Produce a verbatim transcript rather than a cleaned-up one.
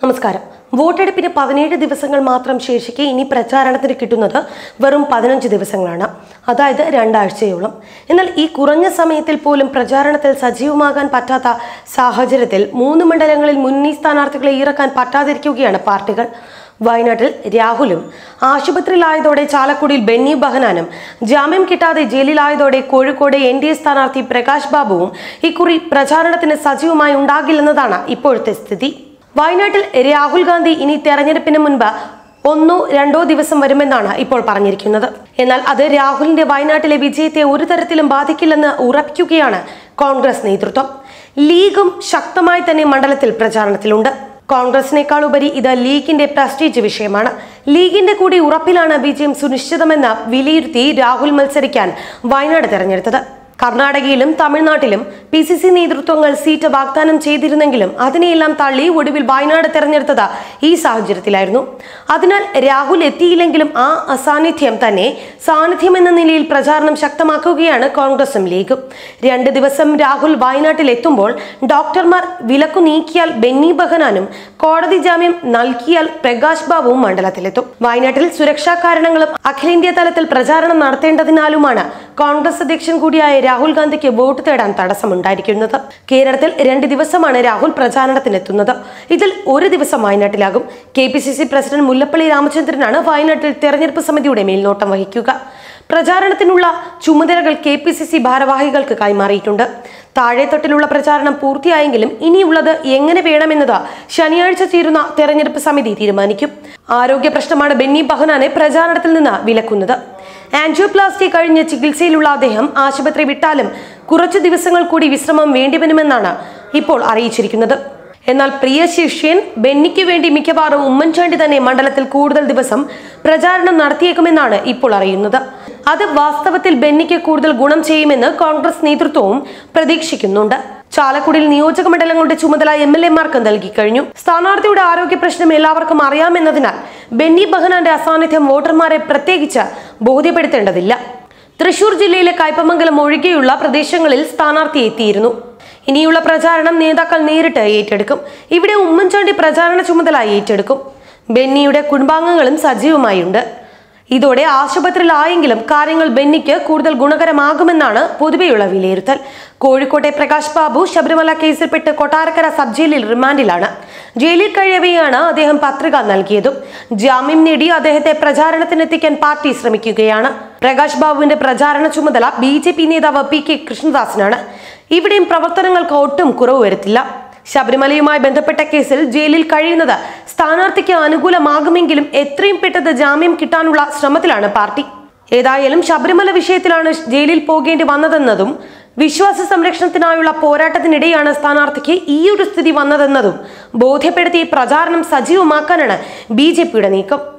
നമസ്കാരം. വോട്ടെടുപ്പിന് പതിനേഴ് ദിവസങ്ങൾ മാത്രം ശേഷിക്കെ ഇനി പ്രചാരണത്തിന് കിട്ടുന്നത് വെറും പതിനഞ്ച് ദിവസങ്ങളാണ്, അതായത് രണ്ടാഴ്ചയോളം. എന്നാൽ ഈ കുറഞ്ഞ സമയത്തിൽ പോലും പ്രചാരണത്തിൽ സജീവമാകാൻ പറ്റാത്ത സാഹചര്യത്തിൽ മൂന്ന് മണ്ഡലങ്ങളിൽ മുന്നണി സ്ഥാനാർത്ഥികളെ ഇറക്കാൻ പറ്റാതിരിക്കുകയാണ് പാർട്ടികൾ. വയനാട്ടിൽ രാഹുലും, ആശുപത്രിയിലായതോടെ ചാലക്കുടിയിൽ ബെന്നി ബെഹനാനും, ജാമ്യം കിട്ടാതെ ജയിലിലായതോടെ കോഴിക്കോട് എൻ ഡി എ സ്ഥാനാർത്ഥി പ്രകാശ് ബാബുവും ഇക്കുറി പ്രചാരണത്തിന് സജീവമായി ഉണ്ടാകില്ലെന്നതാണ് ഇപ്പോഴത്തെ സ്ഥിതി. വയനാട്ടിൽ രാഹുൽ ഗാന്ധി ഇനി തെരഞ്ഞെടുപ്പിന് മുൻപ് ഒന്നോ രണ്ടോ ദിവസം വരുമെന്നാണ് ഇപ്പോൾ പറഞ്ഞിരിക്കുന്നത്. എന്നാൽ അത് രാഹുലിന്റെ വയനാട്ടിലെ വിജയത്തെ ഒരു തരത്തിലും ബാധിക്കില്ലെന്ന് ഉറപ്പിക്കുകയാണ് കോൺഗ്രസ് നേതൃത്വം. ലീഗും ശക്തമായി തന്നെ മണ്ഡലത്തിൽ പ്രചാരണത്തിലുണ്ട്. കോൺഗ്രസിനേക്കാൾ ഉപരി ഇത് ലീഗിന്റെ പ്രസ്റ്റീജ് വിഷയമാണ്. ലീഗിന്റെ കൂടി ഉറപ്പിലാണ് വിജയം സുനിശ്ചിതമെന്ന് വിലയിരുത്തി രാഹുൽ മത്സരിക്കാൻ വയനാട് തെരഞ്ഞെടുത്തത്. കർണാടകയിലും തമിഴ്നാട്ടിലും പി സി സി നേതൃത്വങ്ങൾ സീറ്റ് വാഗ്ദാനം ചെയ്തിരുന്നെങ്കിലും അതിനെയെല്ലാം തള്ളി ഒടുവിൽ വയനാട് തെരഞ്ഞെടുത്തത് ഈ സാഹചര്യത്തിലായിരുന്നു. അതിനാൽ രാഹുൽ എത്തിയില്ലെങ്കിലും ആ അസാന്നിധ്യം തന്നെ സാന്നിധ്യം എന്ന നിലയിൽ പ്രചാരണം ശക്തമാക്കുകയാണ് കോൺഗ്രസും ലീഗും. രണ്ട് ദിവസം രാഹുൽ വയനാട്ടിൽ എത്തുമ്പോൾ ഡോക്ടർമാർ വിലക്കു നീക്കിയാൽ ബെന്നി ബെഹനാനും, കോടതി ജാമ്യം നൽകിയാൽ പ്രകാശ് ബാബുവും മണ്ഡലത്തിലെത്തും. വയനാട്ടിൽ സുരക്ഷാ കാരണങ്ങളും അഖിലേന്ത്യാ തലത്തിൽ പ്രചാരണം നടത്തേണ്ടതിനാലുമാണ് കോൺഗ്രസ് അധ്യക്ഷൻ കൂടിയായ രാഹുൽ ഗാന്ധിക്ക് വോട്ട് തേടാൻ തടസ്സമുണ്ടായിരിക്കുന്നത്. കേരളത്തിൽ രണ്ട് ദിവസമാണ് രാഹുൽ പ്രചാരണത്തിനെത്തുന്നത്. ഇതിൽ ഒരു ദിവസം വയനാട്ടിലാകും. K P C C president Mullappally രാമചന്ദ്രനാണ് വയനാട്ടിൽ തെരഞ്ഞെടുപ്പ് സമിതിയുടെ മേൽനോട്ടം വഹിക്കുക. പ്രചാരണത്തിനുള്ള ചുമതലകൾ കെ പി സി സി ഭാരവാഹികൾക്ക് കൈമാറിയിട്ടുണ്ട്. താഴെത്തട്ടിലുള്ള പ്രചാരണം പൂർത്തിയായെങ്കിലും ഇനിയുള്ളത് എങ്ങനെ വേണമെന്നത് ശനിയാഴ്ച ചേരുന്ന തെരഞ്ഞെടുപ്പ് സമിതി തീരുമാനിക്കും. ആരോഗ്യ പ്രശ്നമാണ് ബെന്നി ബെഹനാനെ പ്രചാരണത്തിൽ നിന്ന് വിലക്കുന്നത്. ആൻജിയോപ്ലാസ്റ്റി കഴിഞ്ഞ് ചികിത്സയിലുള്ള അദ്ദേഹം ആശുപത്രി വിട്ടാലും കുറച്ചു ദിവസങ്ങൾ കൂടി വിശ്രമം വേണ്ടിവരുമെന്നാണ് ഇപ്പോൾ അറിയിച്ചിരിക്കുന്നത്. എന്നാൽ പ്രിയ ശിഷ്യൻ ബെന്നിക്ക് വേണ്ടി മിക്കവാറും ഉമ്മൻചാണ്ടി തന്നെ മണ്ഡലത്തിൽ കൂടുതൽ ദിവസം പ്രചാരണം നടത്തിയേക്കുമെന്നാണ് ഇപ്പോൾ അറിയുന്നത്. അത് വാസ്തവത്തിൽ ബെന്നിക്ക് കൂടുതൽ ഗുണം ചെയ്യുമെന്ന് കോൺഗ്രസ് നേതൃത്വവും പ്രതീക്ഷിക്കുന്നുണ്ട്. ചാലക്കുടിയിൽ നിയോജക മണ്ഡലങ്ങളുടെ ചുമതല എം എൽ എമാർക്ക് നൽകി കഴിഞ്ഞു. സ്ഥാനാർത്ഥിയുടെ ആരോഗ്യ പ്രശ്നം എല്ലാവർക്കും അറിയാമെന്നതിനാൽ ബെന്നി ബെഹനാന്റെ അസാന്നിധ്യം വോട്ടർമാരെ പ്രത്യേകിച്ച് ബോധ്യപ്പെടുത്തേണ്ടതില്ല. തൃശൂർ ജില്ലയിലെ കയ്പമംഗലം ഒഴികെയുള്ള പ്രദേശങ്ങളിൽ സ്ഥാനാർത്ഥി എത്തിയിരുന്നു. ഇനിയുള്ള പ്രചാരണം നേതാക്കൾ നേരിട്ട് ഏറ്റെടുക്കും. ഇവിടെ ഉമ്മൻചാണ്ടി പ്രചാരണ ചുമതല ഏറ്റെടുക്കും. ബെന്നിയുടെ കുടുംബാംഗങ്ങളും സജീവമായുണ്ട്. ഇതോടെ ആശുപത്രിയിലായെങ്കിലും കാര്യങ്ങൾ ബെന്നിക്ക് കൂടുതൽ ഗുണകരമാകുമെന്നാണ് പൊതുവെയുള്ള വിലയിരുത്തൽ. കോഴിക്കോട്ടെ പ്രകാശ് ബാബു ശബരിമല കേസിൽപ്പെട്ട് കൊട്ടാരക്കര സബ് ജയിലിൽ റിമാൻഡിലാണ്. ജയിലിൽ കഴിയവെയാണ് അദ്ദേഹം പത്രിക നൽകിയതും. ജാമ്യം നേടി അദ്ദേഹത്തെ പ്രചാരണത്തിനെത്തിക്കാൻ പാർട്ടി ശ്രമിക്കുകയാണ്. പ്രകാശ് ബാബുവിന്റെ പ്രചാരണ ചുമതല ബി ജെ പി നേതാവ് പി കെ കൃഷ്ണദാസിനാണ്. ഇവിടെയും പ്രവർത്തനങ്ങൾക്ക് ഒട്ടും കുറവ് വരുത്തില്ല. ശബരിമലയുമായി ബന്ധപ്പെട്ട കേസിൽ ജയിലിൽ കഴിയുന്നത് സ്ഥാനാർത്ഥിക്ക് അനുകൂലമാകുമെങ്കിലും എത്രയും പെട്ടെന്ന് ജാമ്യം കിട്ടാനുള്ള ശ്രമത്തിലാണ് പാർട്ടി. ഏതായാലും ശബരിമല വിഷയത്തിലാണ് ജയിലിൽ പോകേണ്ടി വന്നതെന്നതും വിശ്വാസ സംരക്ഷണത്തിനായുള്ള പോരാട്ടത്തിനിടെയാണ് സ്ഥാനാർത്ഥിക്ക് ഈ ഒരു സ്ഥിതി വന്നതെന്നതും ബോധ്യപ്പെടുത്തി പ്രചാരണം സജീവമാക്കാനാണ് ബി ജെ പിയുടെ നീക്കം.